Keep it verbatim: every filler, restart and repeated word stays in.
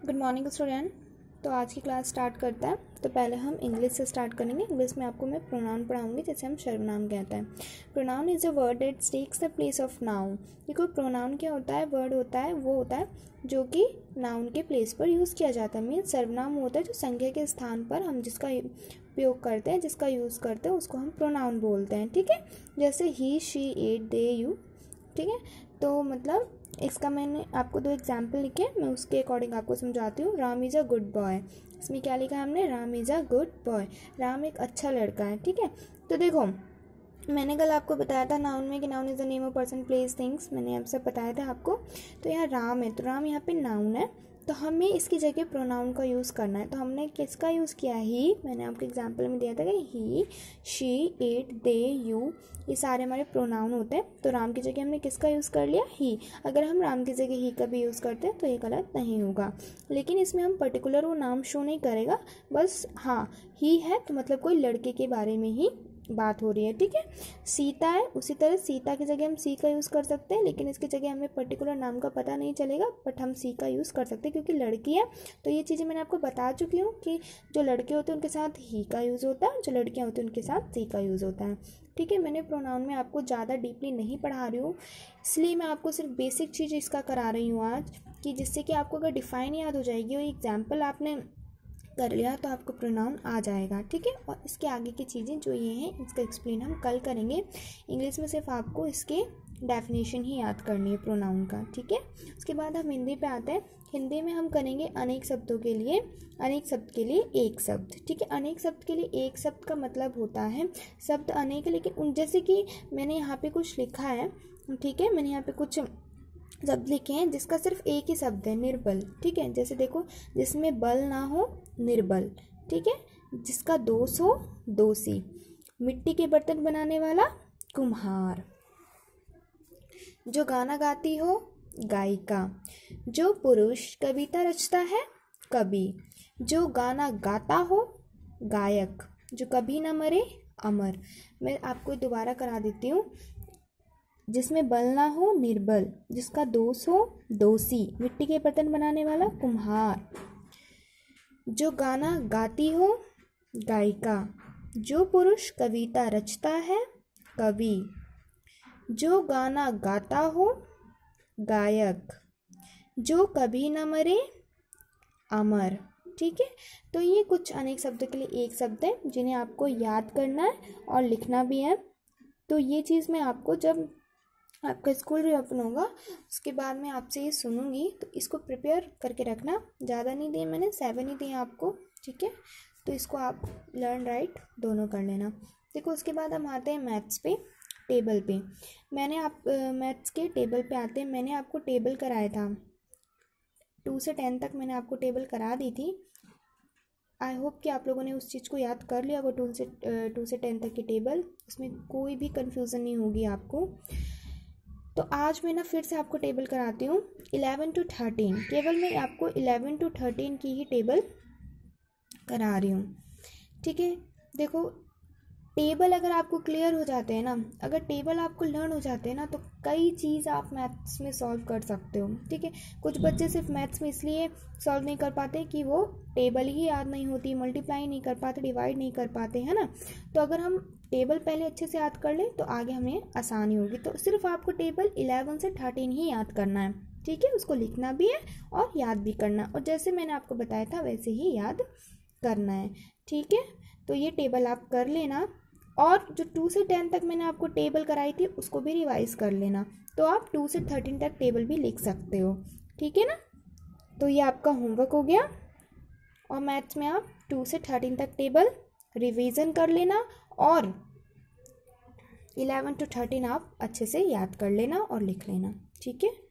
Good morning student. तो आज की क्लास स्टार्ट करते हैं। तो पहले हम इंग्लिश से स्टार्ट करेंगे। इंग्लिश में आपको मैं प्रोनाउन पढ़ाऊंगी, जैसे हम सर्वनाम कहते हैं। Pronoun is a word that takes the place of noun. देखो प्रोनाउन क्या होता है, वर्ड होता है, वो होता है जो कि नाउन के प्लेस पर यूज़ किया जाता है। मीन्स सर्वनाम होता है जो संज्ञा के स्थान पर हम जिसका उपयोग करते हैं, जिसका यूज़ करते हैं, उसको हम प्रोनाउन बोलते हैं। ठीक है, जैसे he, she, it, they, you. ठीक है, तो मतलब इसका मैंने आपको दो एग्जाम्पल लिखे, मैं उसके अकॉर्डिंग आपको समझाती हूँ। Ram is a good boy. इसमें क्या लिखा है हमने, Ram is a good boy. Ram एक अच्छा लड़का है। ठीक है, तो देखो मैंने कल आपको बताया था नाउन में कि noun is the name of person, place, things. मैंने आपसे बताया था आपको। तो यहाँ राम है, तो राम यहाँ पे नाउन है, तो हमें इसकी जगह प्रोनाउन का यूज़ करना है। तो हमने किसका यूज़ किया, ही। मैंने आपको एग्जांपल में दिया था कि he, she, it, they, you, ये सारे हमारे प्रोनाउन होते हैं। तो राम की जगह हमने किसका यूज़ कर लिया, ही। अगर हम राम की जगह ही का भी यूज़ करते हैं तो ये गलत नहीं होगा, लेकिन इसमें हम पर्टिकुलर वो नाम शो नहीं करेगा। बस हाँ, ही है तो मतलब कोई लड़के के बारे में ही बात हो रही है। ठीक है, सीता है, उसी तरह सीता की जगह हम सी का यूज़ कर सकते हैं, लेकिन इसकी जगह हमें पर्टिकुलर नाम का पता नहीं चलेगा, बट हम सी का यूज़ कर सकते हैं क्योंकि लड़की है। तो ये चीज़ें मैंने आपको बता चुकी हूँ कि जो लड़के होते हैं उनके साथ ही का यूज़ होता है, जो लड़कियाँ होती हैं उनके साथ सी का यूज़ होता है। ठीक है, मैंने प्रोनाउन में आपको ज़्यादा डीपली नहीं पढ़ा रही हूँ, इसलिए मैं आपको सिर्फ बेसिक चीज़ इसका करा रही हूँ आज, कि जिससे कि आपको अगर डिफाइन याद हो जाएगी और एग्जाम्पल आपने कर लिया तो आपको प्रोनाउन आ जाएगा। ठीक है, और इसके आगे की चीज़ें जो ये हैं इसका एक्सप्लेन हम कल करेंगे। इंग्लिश में सिर्फ आपको इसके डेफिनेशन ही याद करनी है प्रोनाउन का। ठीक है, उसके बाद हम हिंदी पे आते हैं। हिंदी में हम करेंगे अनेक शब्दों के लिए, अनेक शब्द के लिए एक शब्द। ठीक है, अनेक शब्द के लिए एक शब्द का मतलब होता है शब्द अनेक, लेकिन उन जैसे कि मैंने यहाँ पे कुछ लिखा है। ठीक है, मैंने यहाँ पे कुछ शब्द लिखे हैं जिसका सिर्फ एक ही शब्द है, निर्बल। ठीक है, जैसे देखो, जिसमें बल ना हो, निर्बल। ठीक है, जिसका दोष हो, दोषी। मिट्टी के बर्तन बनाने वाला, कुम्हार। जो गाना गाती हो, गायिका। जो पुरुष कविता रचता है, कवि। जो गाना गाता हो, गायक। जो कभी ना मरे, अमर। मैं आपको दोबारा करा देती हूँ। जिसमें बल ना हो, निर्बल। जिसका दोष हो, दोषी। मिट्टी के बर्तन बनाने वाला, कुम्हार। जो गाना गाती हो, गायिका। जो पुरुष कविता रचता है, कवि। जो गाना गाता हो, गायक। जो कभी न मरे, अमर। ठीक है, तो ये कुछ अनेक शब्दों के लिए एक शब्द है जिन्हें आपको याद करना है और लिखना भी है। तो ये चीज़ मैं आपको जब आपका स्कूल रीओपन होगा उसके बाद मैं आपसे ये सुनूंगी, तो इसको प्रिपेयर करके रखना। ज़्यादा नहीं दिए मैंने, सेवन ही दिए आपको। ठीक है, तो इसको आप लर्न राइट दोनों कर लेना। देखो उसके बाद हम आते हैं मैथ्स पे, टेबल पे। मैंने आप मैथ्स के टेबल पे आते हैं। मैंने आपको टेबल कराया था, टू से टेन तक मैंने आपको टेबल करा दी थी। आई होप कि आप लोगों ने उस चीज़ को याद कर लिया होगा, टू से टू से टेन तक की टेबल। उसमें कोई भी कन्फ्यूज़न नहीं होगी आपको। तो आज मैं ना फिर से आपको टेबल कराती हूँ इलेवन टू थर्टीन। केवल मैं आपको इलेवन टू थर्टीन की ही टेबल करा रही हूँ। ठीक है, देखो टेबल अगर आपको क्लियर हो जाते हैं ना, अगर टेबल आपको लर्न हो जाते हैं ना, तो कई चीज़ आप मैथ्स में सॉल्व कर सकते हो। ठीक है, कुछ बच्चे सिर्फ मैथ्स में इसलिए सॉल्व नहीं कर पाते कि वो टेबल ही याद नहीं होती, मल्टीप्लाई नहीं कर पाते, डिवाइड नहीं कर पाते, है ना। तो अगर हम टेबल पहले अच्छे से याद कर लें तो आगे हमें आसानी होगी। तो सिर्फ आपको टेबल इलेवन से थर्टीन ही याद करना है। ठीक है, उसको लिखना भी है और याद भी करना, और जैसे मैंने आपको बताया था वैसे ही याद करना है। ठीक है, तो ये टेबल आप कर लेना, और जो टू से टेन तक मैंने आपको टेबल कराई थी उसको भी रिवाइज कर लेना, तो आप टू से थर्टीन तक टेबल भी लिख सकते हो। ठीक है ना, तो ये आपका होमवर्क हो गया। और मैथ्स में आप टू से थर्टीन तक टेबल रिवीजन कर लेना, और इलेवन टू थर्टीन आप अच्छे से याद कर लेना और लिख लेना। ठीक है।